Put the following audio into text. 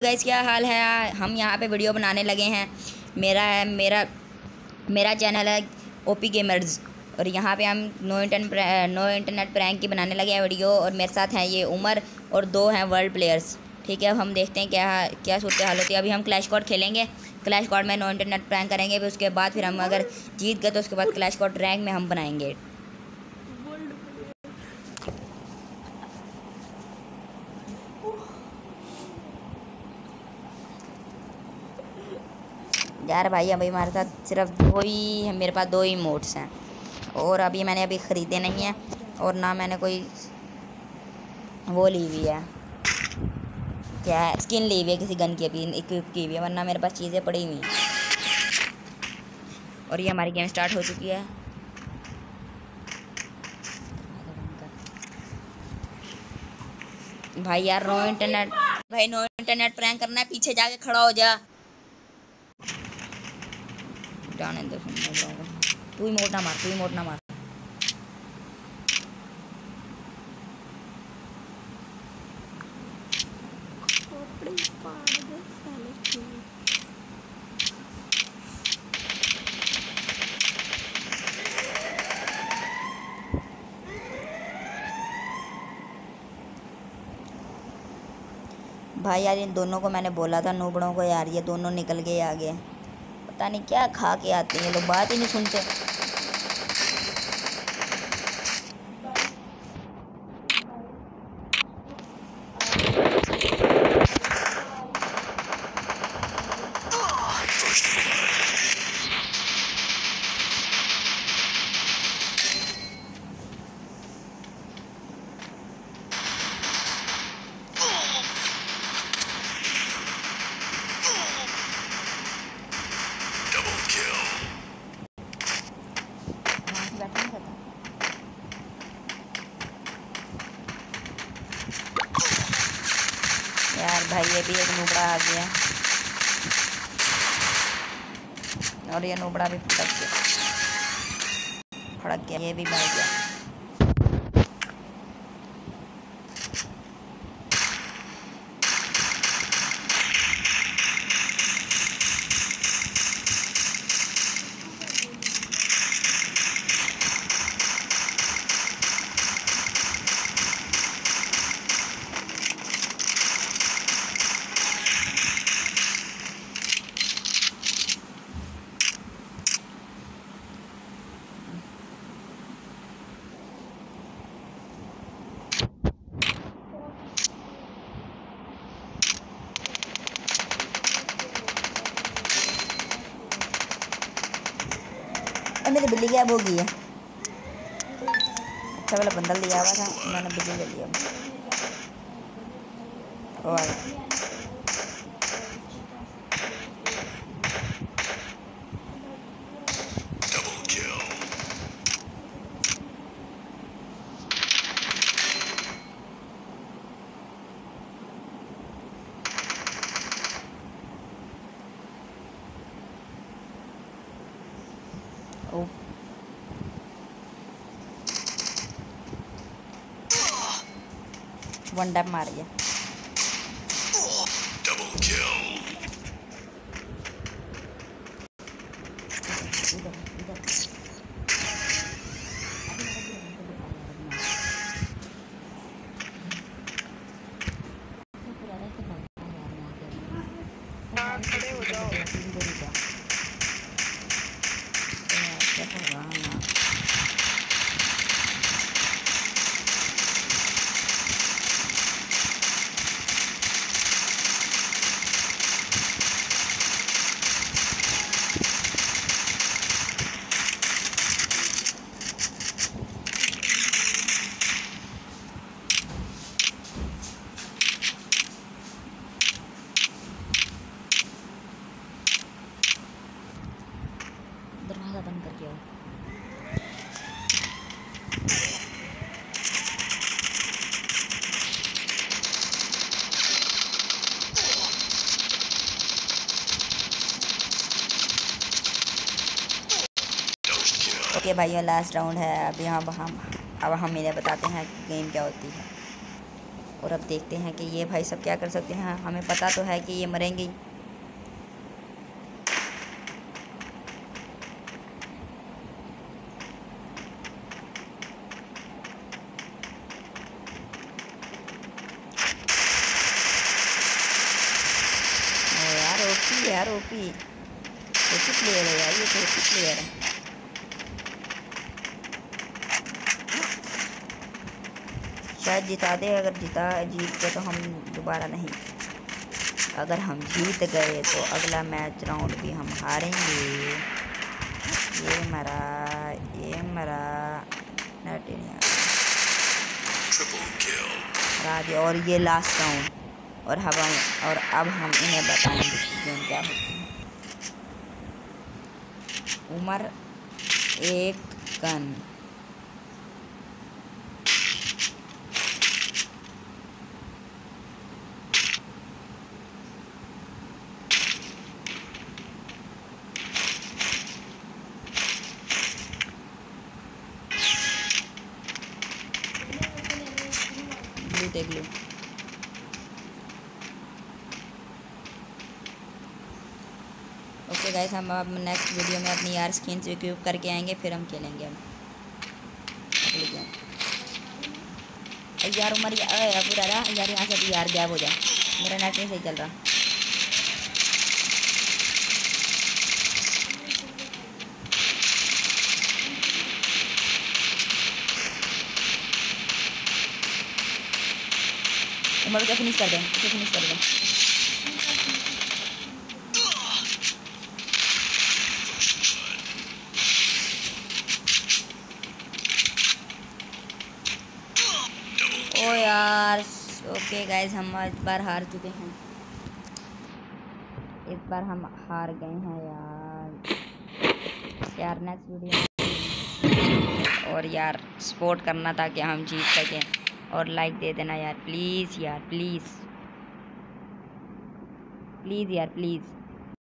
Guys क्या हाल है। हम यहाँ पे वीडियो बनाने लगे हैं। मेरा चैनल है ओपी गेमर्स और यहाँ पे हम नो इंटरनेट प्रैंक की बनाने लगे हैं वीडियो। और मेरे साथ हैं ये उमर और 2 हैं वर्ल्ड प्लेयर्स। ठीक है, अब हम देखते हैं क्या सूरत हाल होती है। अभी हम क्लैश स्क्वाड खेलेंगे। क्लैश स्क्वाड में नो इंटरनेट प्रैंक करेंगे, फिर उसके बाद फिर हम अगर जीत गए तो उसके बाद क्लैश स्क्वाड रैंक में हम बनाएंगे। यार भाई अभी हमारे साथ सिर्फ 2 ही, मेरे पास 2 ही मोड्स हैं और मैंने ख़रीदे नहीं हैं और ना मैंने कोई वो ली हुई है, क्या है, स्किन ली हुई है किसी गन की, अभी इक्विप की हुई है, वरना मेरे पास चीज़ें पड़ी हुई हैं। और ये हमारी गेम स्टार्ट हो चुकी है। भाई यार नो इंटरनेट प्रैंक करना है, पीछे जाके खड़ा हो जा। जाने दो, तू ही मोड़ ना मार। भाई यार इन दोनों को मैंने बोला था, नूबड़ों को, यार ये दोनों निकल गए आगे। पता नहीं क्या खा के आते हैं, लोग बात ही नहीं सुनते। यार भाई ये भी एक नूबड़ा आ गया और ये नूबड़ा भी फड़क गया, ये भी मर गया। मेरी बिल्ली गायब हो गई है। अच्छा वाला बंडल दिया हुआ था, मैंने बिल्ली ले लिया। और वन टैप मार गया। दरवाजा बंद करके आओ। ओके भाई ये लास्ट राउंड है। अब हम इन्हें बताते हैं कि गेम क्या होती है। और अब देखते हैं कि ये भाई सब क्या कर सकते हैं। हमें पता तो है कि ये मरेंगे ही। यार ओपी प्लेयर है यार, ये तो ओपी प्लेयर है। शायद जिता दे, अगर जीत गए तो हम दोबारा नहीं, अगर हम जीत गए तो अगला मैच राउंड भी हम हारेंगे। ये मरा नेट नहीं हरा दिया। और ये लास्ट राउंड, और अब हम इन्हें बताएंगे गेम क्या होती है। उमर 1 गन, देख लो। ओके गाइस, हम अब नेक्स्ट वीडियो में अपनी यार स्किन से इक्विप करके आएंगे, फिर हम खेलेंगे अब अगली गेम। यार उमर पूरा रहा यार, यहाँ से भी यार गैप हो जाए, मेरा नेट नहीं सही चल रहा। उमर को फिनिश कर दें, इसे फिनिश कर दें। ओ यार ओके गाइस, हम इस बार हार चुके हैं, इस बार हम हार गए हैं यार नेक्स्ट वीडियो और यार सपोर्ट करना ताकि हम जीत सकें, और लाइक दे देना यार प्लीज़ यार, प्लीज़ यार प्लीज़।